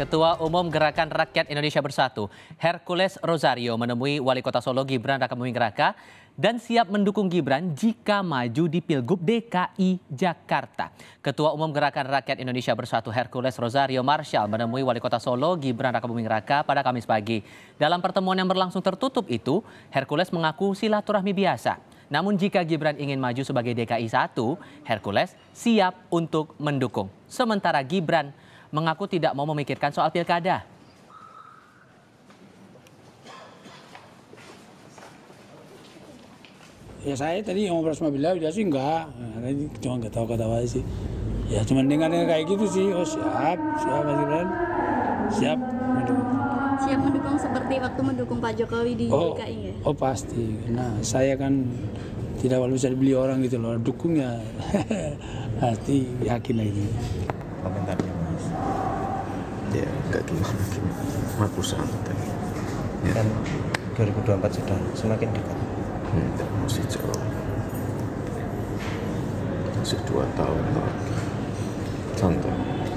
Ketua Umum Gerakan Rakyat Indonesia Bersatu, Hercules Rosario menemui Wali Kota Solo Gibran Rakabuming Raka dan siap mendukung Gibran jika maju di Pilgub DKI Jakarta. Ketua Umum Gerakan Rakyat Indonesia Bersatu Hercules Rosario Marshall menemui Wali Kota Solo Gibran Rakabuming Raka pada Kamis pagi. Dalam pertemuan yang berlangsung tertutup itu, Hercules mengaku silaturahmi biasa. Namun jika Gibran ingin maju sebagai DKI 1, Hercules siap untuk mendukung. Sementara Gibran mengaku tidak mau memikirkan soal pilkada. Ya saya tadi ngobrol sama beliau, dia sih enggak. Tadi cuma nggak tahu kata apa sih. Ya cuma dengar kayak gitu sih. Oh siap Mas Gibran. Siap mendukung. Siap mendukung seperti waktu mendukung Pak Jokowi di DKI ya? Oh pasti. Nah saya kan tidak perlu bisa dibeli orang gitu loh. Dukung ya pasti yakin lagi. Komentarnya Mas. Ya enggak gimana. Aku santai. Ya. Dan 2024 sudah semakin dekat. Enggak, masih jauh. Masih 2 tahun lagi. Santai.